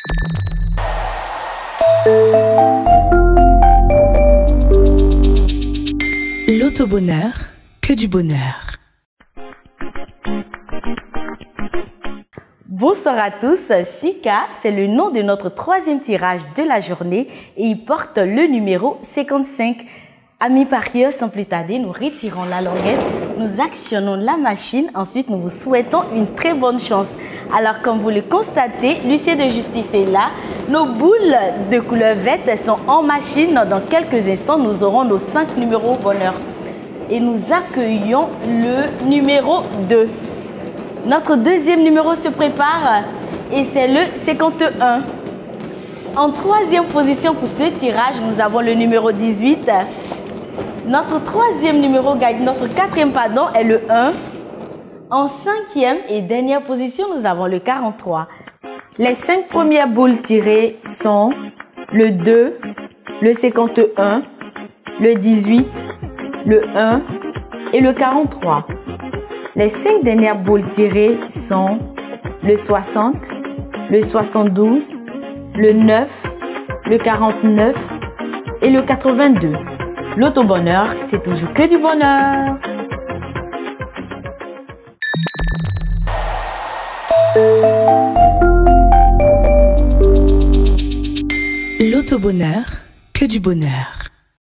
L'auto-bonheur, que du bonheur. Bonsoir à tous, Sika, c'est le nom de notre troisième tirage de la journée et il porte le numéro 55. Amis parieurs, sans plus tarder, nous retirons la languette, nous actionnons la machine, ensuite nous vous souhaitons une très bonne chance. Alors comme vous le constatez, l'huissier de justice est là, nos boules de couleur verte sont en machine. Dans quelques instants, nous aurons nos 5 numéros bonheur. Et nous accueillons le numéro 2. Notre deuxième numéro se prépare et c'est le 51. En troisième position pour ce tirage, nous avons le numéro 18. Notre troisième numéro gagne, notre quatrième pardon est le 1. En cinquième et dernière position, nous avons le 43. Les 5 premières boules tirées sont le 2, le 51, le 18, le 1 et le 43. Les 5 dernières boules tirées sont le 60, le 72, le 9, le 49 et le 82. L'auto-bonheur, c'est toujours que du bonheur. L'auto-bonheur, que du bonheur.